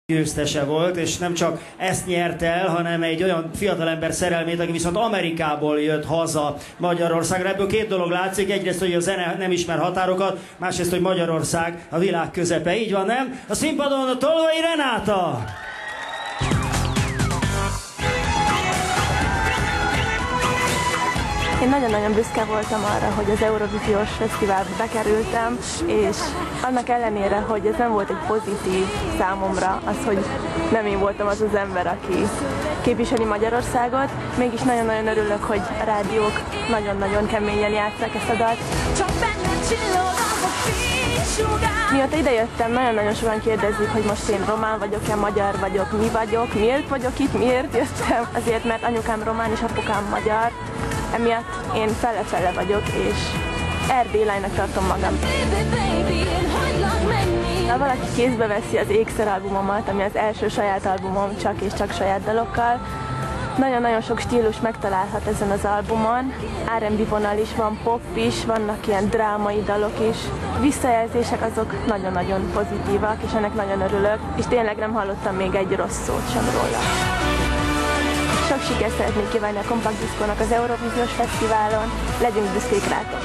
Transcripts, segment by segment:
győztese volt, és nem csak ezt nyerte el, hanem egy olyan fiatalember szerelmét, aki viszont Amerikából jött haza Magyarországra. Ebből két dolog látszik, egyrészt, hogy a zene nem ismer határokat, másrészt, hogy Magyarország a világ közepe. Így van, nem? A színpadon a Tolvai Renáta! Én nagyon-nagyon büszke voltam arra, hogy az Eurovíziós Fesztiválba bekerültem, és annak ellenére, hogy ez nem volt egy pozitív számomra, az, hogy nem én voltam az az ember, aki képviseli Magyarországot, mégis nagyon-nagyon örülök, hogy a rádiók nagyon-nagyon keményen játsszák ezt a dalt. Mióta idejöttem, nagyon-nagyon sokan kérdezik, hogy most én román vagyok-e, magyar vagyok, mi vagyok, miért vagyok itt, miért jöttem. Azért, mert anyukám román és apukám magyar. Emiatt én fele-fele vagyok, és erdélyi lánynak tartom magam. Ha valaki kézbe veszi az Ékszer albumomat, ami az első saját albumom, csak és csak saját dalokkal, nagyon-nagyon sok stílus megtalálhat ezen az albumon. R&B vonal is van, pop is, vannak ilyen drámai dalok is. Visszajelzések azok nagyon-nagyon pozitívak, és ennek nagyon örülök, és tényleg nem hallottam még egy rossz szót sem róla. Sok sikert szeretnék kívánni a Kompakt Diszkónak az Eurovíziós Fesztiválon. Legyünk büszkék rátok!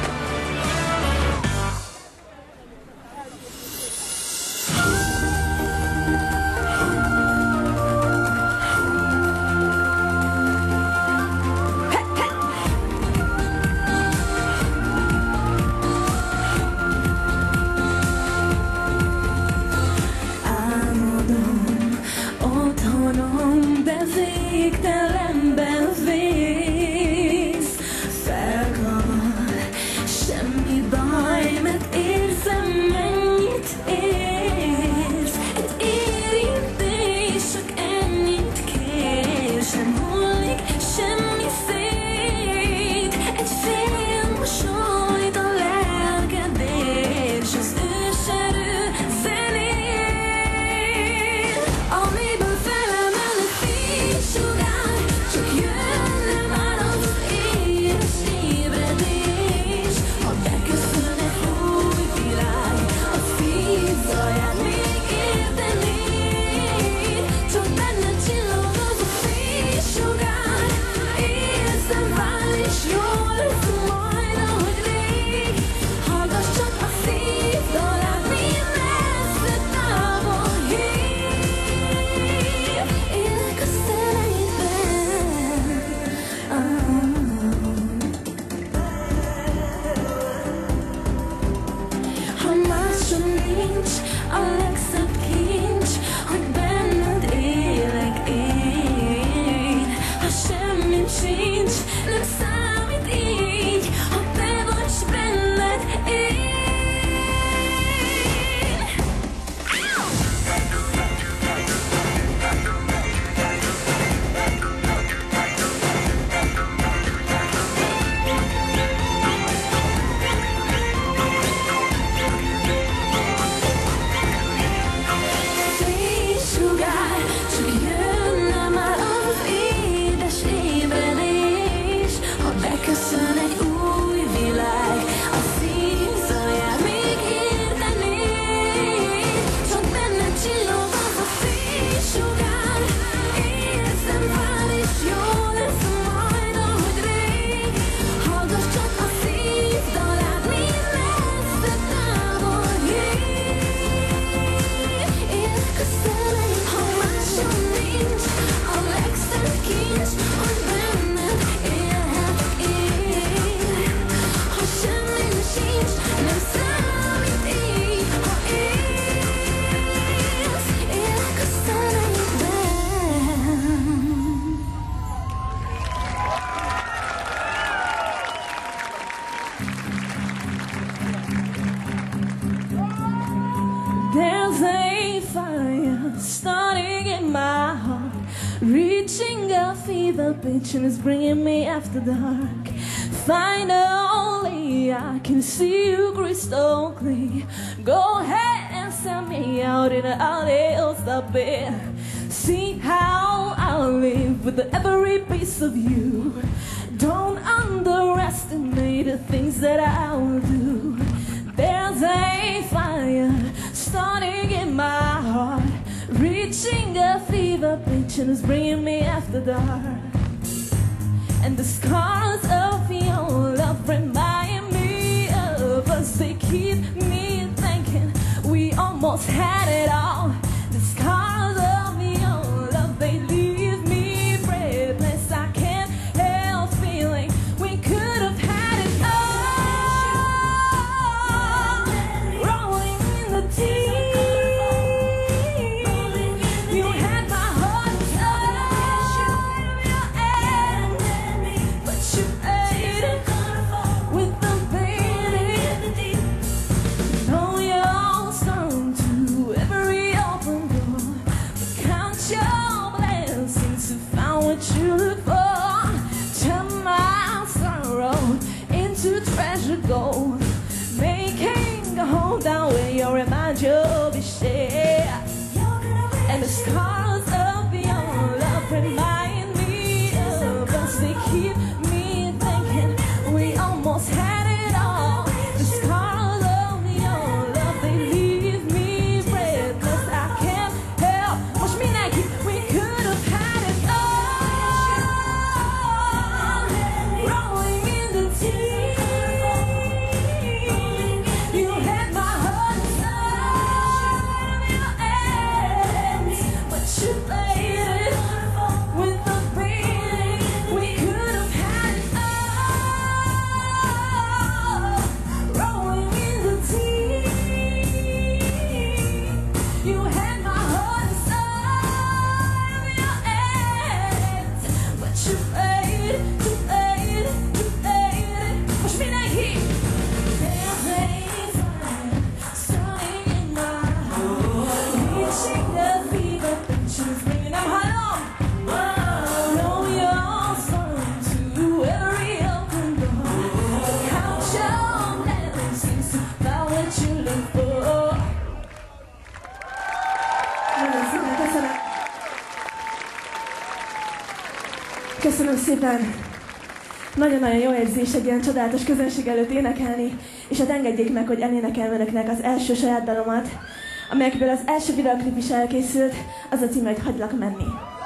There's a fire starting in my heart, reaching a fever pitch and it's bringing me after dark. Finally, I can see you crystal clear. Go ahead and send me out in the alley, I'll stop it. See how I'll live with every piece of you. Don't underestimate the things that I'll do. There's a fire starting in my heart. is bringing me after dark. And the scars of your love remind me of us. They keep me thinking we almost had it all. The scars of your love, they leave me breathless. I can't help feeling we could have had it all. Rolling in the deep. You had my heart but you ate it with the baby. Know you're strong to every open door, but count your blessings to find what you look for. Turn my sorrow into treasure gold, making a home down where you remind you of be shared. And the scars of your love remind me of us. They keep me thinking we almost had it all. The scars of your love, they leave me breathless. I can't help push me naked. We could have had it all. Rolling in the deep. You had my heart but you played it with the beat. We could have had it all. Rolling in the deep. You had my heart inside your hands, but you played it, you played it, you played it. Push me like heat. Starting in my heart, reaching the fever. She's bringing them home. Know you're strong to every open door. Count your blessings to find what you look for. Köszönöm szépen! Nagyon-nagyon jó érzés egy ilyen csodálatos közönség előtt énekelni, és hát engedjék meg, hogy elénekeljem önöknek az első saját dalomat, amelyekből az első videoklip is elkészült, az a címe, hogy Hagylak menni.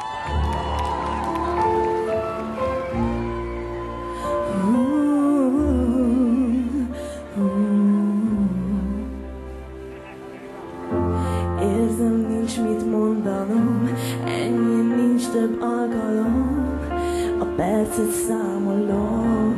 Érzem, nincs mit mondanom, ennyi nincs több alkalom, a percet számolom.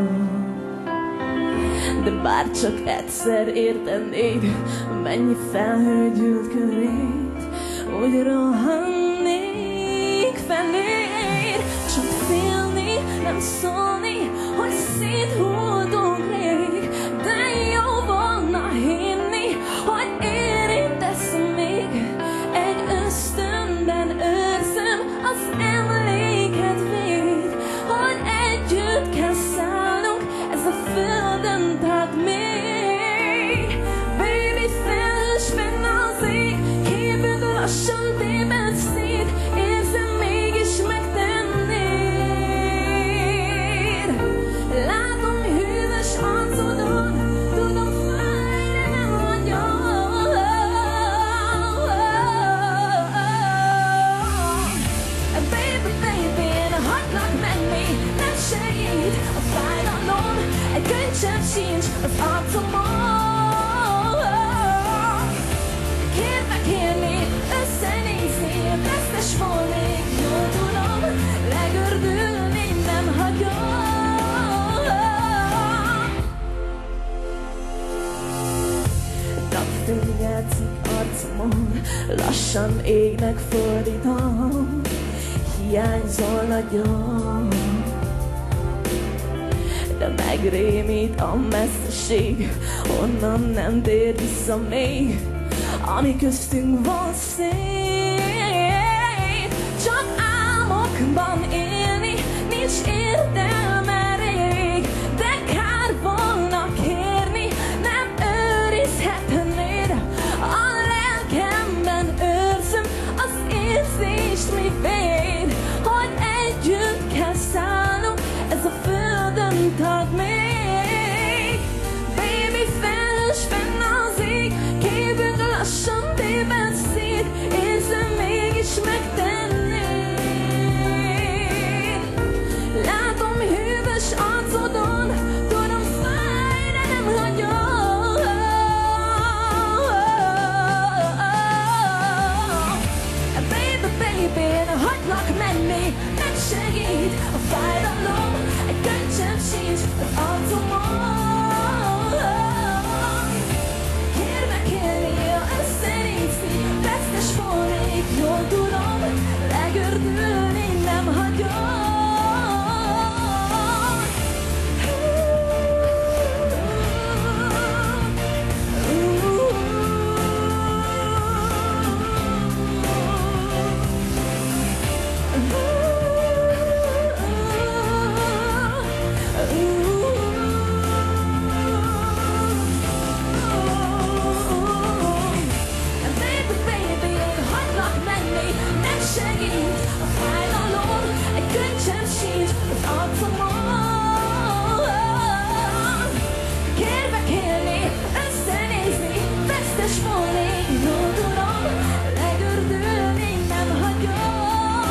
De bár csak egyszer értenéd, mennyi felhő gyűlt köréd, úgy rohannék feléd. Csak félni, nem szólni, hogy széthúltunk rég, de jó volna hinni, hogy érintesz még. Egy ösztönben őrzöm az emléket véd, hogy együtt kell szállnunk, ez a földön tart még. Baby, felhős fenn az ég, képünk lassan téped szét, érzem, mégis megtennéd. Látom hűvös arcodon, tudom, fáj, de nem hagyom. Baby, baby, én hagylak menni, nem segít a fájdalom, egy könycsepp sincs az arcomon. Kérlek kérni, összenézni, vesztes volnék, jól tudom, legördülni nem hagyom. Napfény játszik arcomon, lassan égnek fordítom, hiányzol nagyon. De megrémít a messzeség, onnan nem tér vissza még, ami köztünk van szép. Csak álmokban élni, nincs értelme rég, de kár volna kérni, nem őrizhetnéd. A lelkemben őrzöm az érzést, mi véd, hogy együtt kell szállnunk, ez a földön tart még. Baby, felhős fenn az ég, képünk lassan téped szét, baby, hagylak menni, megsegít a fájdalom, egy könycsem sincs az arcomon. Kérlek élni, összenézni, vesztes volnék, jól tudom, legördülni nem hagyom. Segít a fájdalom, egy könycsem sincs az arcomon. Kérlek élni, összenézni, vesztes volnék, jól tudom, legördülni nem hagyom.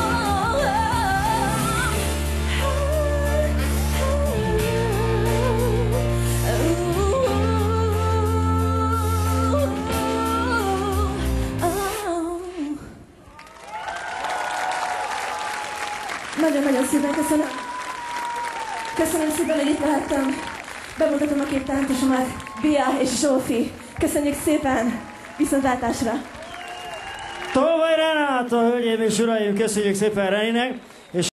Nagyon-nagyon szépen köszönöm. Köszönöm szépen, hogy itt lehettem. Bemutatom a két táncosomat, Bia és Zsófi. Köszönjük szépen, viszontlátásra! Tolvaj Renáta, hölgyeim és uraim, köszönjük szépen Reninek!